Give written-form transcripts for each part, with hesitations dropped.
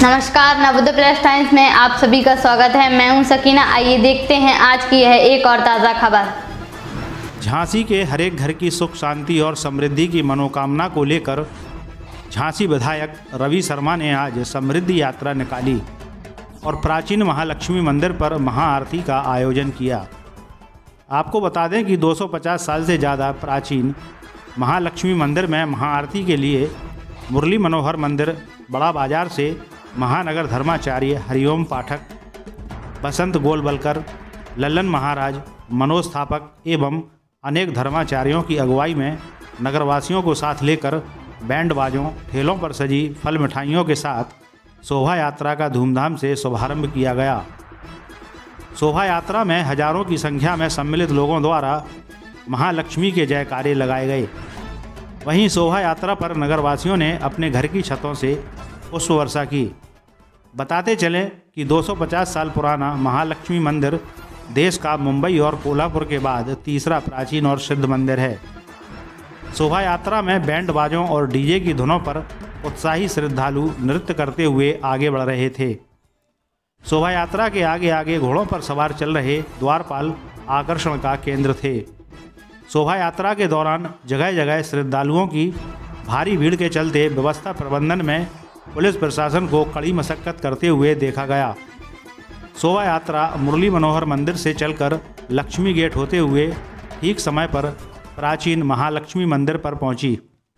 नमस्कार, Navodaya plus times में आप सभी का स्वागत है। मैं हूं सकीना। आइए देखते हैं आज की यह एक और ताज़ा खबर। झांसी के हर एक घर की सुख शांति और समृद्धि की मनोकामना को लेकर झांसी विधायक रवि शर्मा ने आज समृद्धि यात्रा निकाली और प्राचीन महालक्ष्मी मंदिर पर महाआरती का आयोजन किया। आपको बता दें कि 250 साल से ज़्यादा प्राचीन महालक्ष्मी मंदिर में महाआरती के लिए मुरली मनोहर मंदिर बड़ा बाजार से महानगर धर्माचार्य हरिओम पाठक, बसंत गोलवलकर, लल्लन महाराज, मनोज थापक एवं अनेक धर्माचार्यों की अगुवाई में नगरवासियों को साथ लेकर बैंड बाजों, ठेलों पर सजी फल मिठाइयों के साथ शोभा यात्रा का धूमधाम से शुभारंभ किया गया। शोभा यात्रा में हजारों की संख्या में सम्मिलित लोगों द्वारा महालक्ष्मी के जयकारे लगाए गए। वहीं शोभा यात्रा पर नगरवासियों ने अपने घर की छतों से पुष्प वर्षा की। बताते चलें कि 250 साल पुराना महालक्ष्मी मंदिर देश का मुंबई और कोल्हापुर के बाद तीसरा प्राचीन और सिद्ध मंदिर है। शोभा यात्रा में बैंड बाजों और डीजे की धुनों पर उत्साही श्रद्धालु नृत्य करते हुए आगे बढ़ रहे थे। शोभा यात्रा के आगे आगे घोड़ों पर सवार चल रहे द्वारपाल आकर्षण का केंद्र थे। शोभा यात्रा के दौरान जगह जगह श्रद्धालुओं की भारी भीड़ के चलते व्यवस्था प्रबंधन में पुलिस प्रशासन को कड़ी मशक्कत करते हुए देखा गया। शोभा यात्रा मुरली मनोहर मंदिर से चलकर लक्ष्मी गेट होते हुए ठीक समय पर प्राचीन महालक्ष्मी मंदिर पर पहुंची।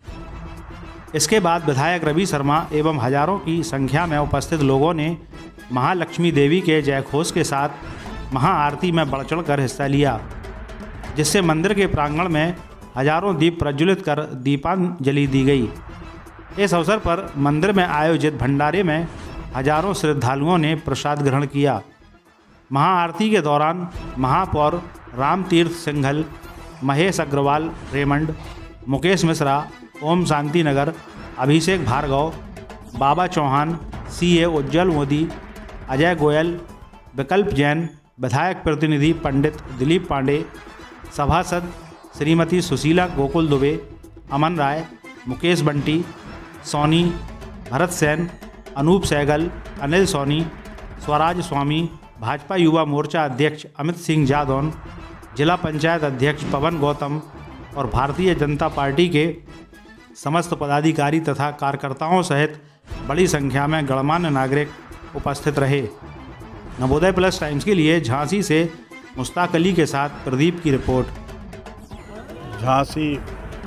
इसके बाद विधायक रवि शर्मा एवं हजारों की संख्या में उपस्थित लोगों ने महालक्ष्मी देवी के जयघोष के साथ महाआरती में बढ़ चढ़ कर हिस्सा लिया, जिससे मंदिर के प्रांगण में हजारों दीप प्रज्वलित कर दीपांजलि दी गई। इस अवसर पर मंदिर में आयोजित भंडारे में हजारों श्रद्धालुओं ने प्रसाद ग्रहण किया। महाआरती के दौरान महापौर रामतीर्थ सिंघल, महेश अग्रवाल रेमंड, मुकेश मिश्रा, ओम शांति नगर, अभिषेक भार्गव, बाबा चौहान, सीए उज्जवल मोदी, अजय गोयल, विकल्प जैन, विधायक प्रतिनिधि पंडित दिलीप पांडे, सभासद श्रीमती सुशीला गोकुल दुबे, अमन राय, मुकेश बंटी, सोनी, भरत सेन, अनूप सहगल, अनिल सोनी, स्वराज स्वामी, भाजपा युवा मोर्चा अध्यक्ष अमित सिंह जादौन, जिला पंचायत अध्यक्ष पवन गौतम और भारतीय जनता पार्टी के समस्त पदाधिकारी तथा कार्यकर्ताओं सहित बड़ी संख्या में गणमान्य नागरिक उपस्थित रहे। नवोदय प्लस टाइम्स के लिए झांसी से मुश्ताक अली के साथ प्रदीप की रिपोर्ट। झांसी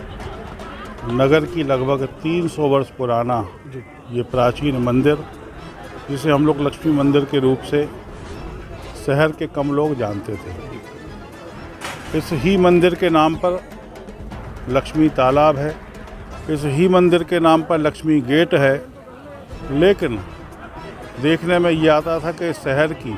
नगर की लगभग 300 वर्ष पुराना ये प्राचीन मंदिर, जिसे हम लोग लक्ष्मी मंदिर के रूप से शहर के कम लोग जानते थे। इस ही मंदिर के नाम पर लक्ष्मी तालाब है, इस ही मंदिर के नाम पर लक्ष्मी गेट है। लेकिन देखने में ये आता था कि शहर की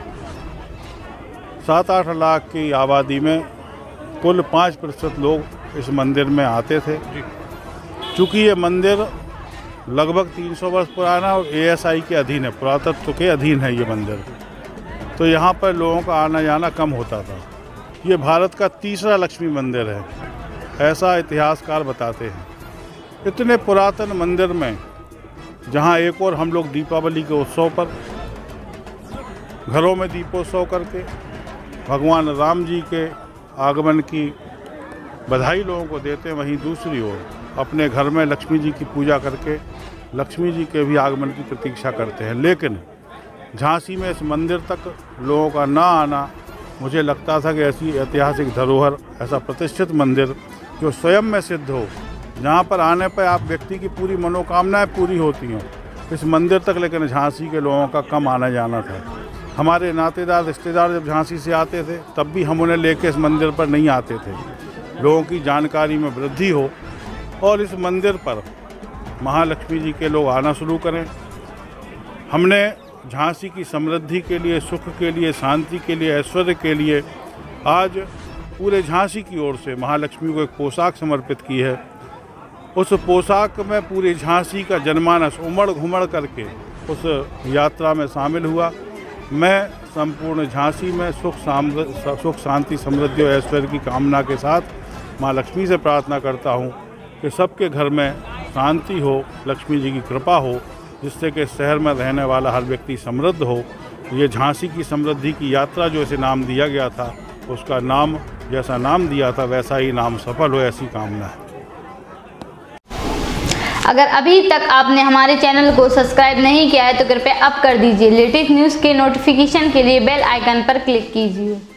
7-8 लाख की आबादी में कुल 5% लोग इस मंदिर में आते थे। चूँकि ये मंदिर लगभग 300 वर्ष पुराना और ASI के अधीन है, पुरातत्व के अधीन है ये मंदिर, तो यहाँ पर लोगों का आना जाना कम होता था। ये भारत का तीसरा लक्ष्मी मंदिर है, ऐसा इतिहासकार बताते हैं। इतने पुरातन मंदिर में जहाँ एक और हम लोग दीपावली के उत्सव पर घरों में दीपोत्सव करके भगवान राम जी के आगमन की बधाई लोगों को देते हैं, वहीं दूसरी ओर अपने घर में लक्ष्मी जी की पूजा करके लक्ष्मी जी के भी आगमन की प्रतीक्षा करते हैं। लेकिन झांसी में इस मंदिर तक लोगों का ना आना, मुझे लगता था कि ऐसी ऐतिहासिक धरोहर, ऐसा प्रतिष्ठित मंदिर जो स्वयं में सिद्ध हो, जहाँ पर आने पर आप व्यक्ति की पूरी मनोकामनाएं पूरी होती हों, इस मंदिर तक लेकिन झांसी के लोगों का कम आना जाना था। हमारे नातेदार रिश्तेदार जब झांसी से आते थे तब भी हम उन्हें लेके इस मंदिर पर नहीं आते थे। लोगों की जानकारी में वृद्धि हो और इस मंदिर पर महालक्ष्मी जी के लोग आना शुरू करें। हमने झांसी की समृद्धि के लिए, सुख के लिए, शांति के लिए, ऐश्वर्य के लिए आज पूरे झांसी की ओर से महालक्ष्मी को एक पोशाक समर्पित की है। उस पोशाक में पूरे झांसी का जनमानस उमड़ घुमड़ करके उस यात्रा में शामिल हुआ। मैं संपूर्ण झांसी में सुख शांति समृद्धि और ऐश्वर्य की कामना के साथ माँ लक्ष्मी से प्रार्थना करता हूँ कि सबके घर में शांति हो, लक्ष्मी जी की कृपा हो जिससे कि शहर में रहने वाला हर व्यक्ति समृद्ध हो। ये झांसी की समृद्धि की यात्रा जो इसे नाम दिया गया था, उसका नाम जैसा नाम दिया था वैसा ही नाम सफल हो, ऐसी कामना है। अगर अभी तक आपने हमारे चैनल को सब्सक्राइब नहीं किया है तो कृपया अब कर दीजिए। लेटेस्ट न्यूज़ के नोटिफिकेशन के लिए बेल आइकन पर क्लिक कीजिए।